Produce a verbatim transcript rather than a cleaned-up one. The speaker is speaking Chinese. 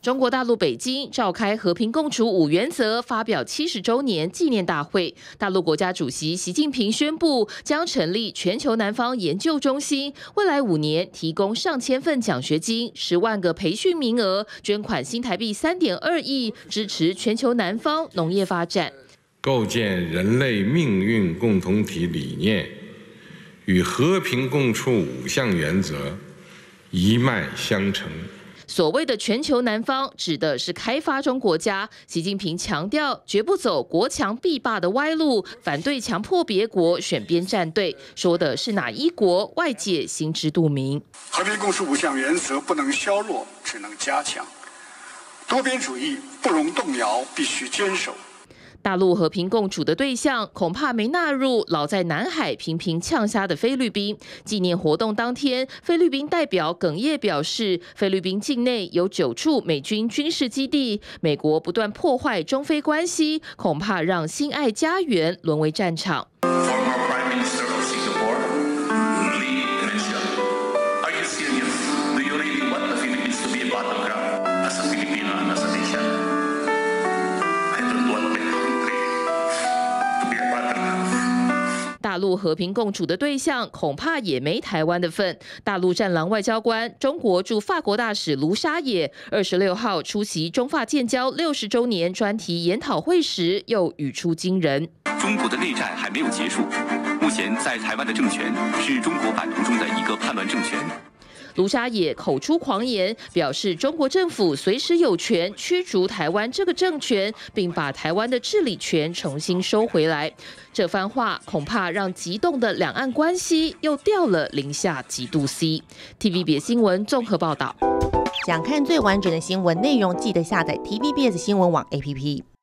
中国大陆北京召开和平共处五原则发表七十周年纪念大会，大陆国家主席习近平宣布将成立全球南方研究中心，未来五年提供上千份奖学金、十万个培训名额，捐款新台币三点二亿，支持全球南方农业发展， 构建人类命运共同体理念与和平共处五项原则一脉相承。 所谓的全球南方指的是开发中国家。习近平强调，绝不走国强必霸的歪路，反对强迫别国选边站队。说的是哪一国，外界心知肚明。 和平共处五项原则不能削弱，只能加强。多边主义不容动摇，必须坚守。 大陆和平共处的对象恐怕没纳入老在南海频频呛虾的菲律宾。纪念活动当天，菲律宾代表哽咽表示，菲律宾境内有九处美军军事基地，美国不断破坏中菲关系，恐怕让心爱家园沦为战场。大陆和平共处的对象恐怕也没台湾的份。大陆战狼外交官、中国驻法国大使卢沙野二十六号出席中法建交六十周年专题研讨会时，又语出惊人： 中国的内战还没有结束，目前在台湾的政权是中国版图中的一个叛乱政权。 卢沙野口出狂言，表示中国政府随时有权驱逐台湾这个政权，并把台湾的治理权重新收回来。这番话恐怕让激动的两岸关系又掉了零下几度 C。T V B S 新闻综合报道。 想看最完整的新闻内容，记得下载 T V B S 新闻网 A P P。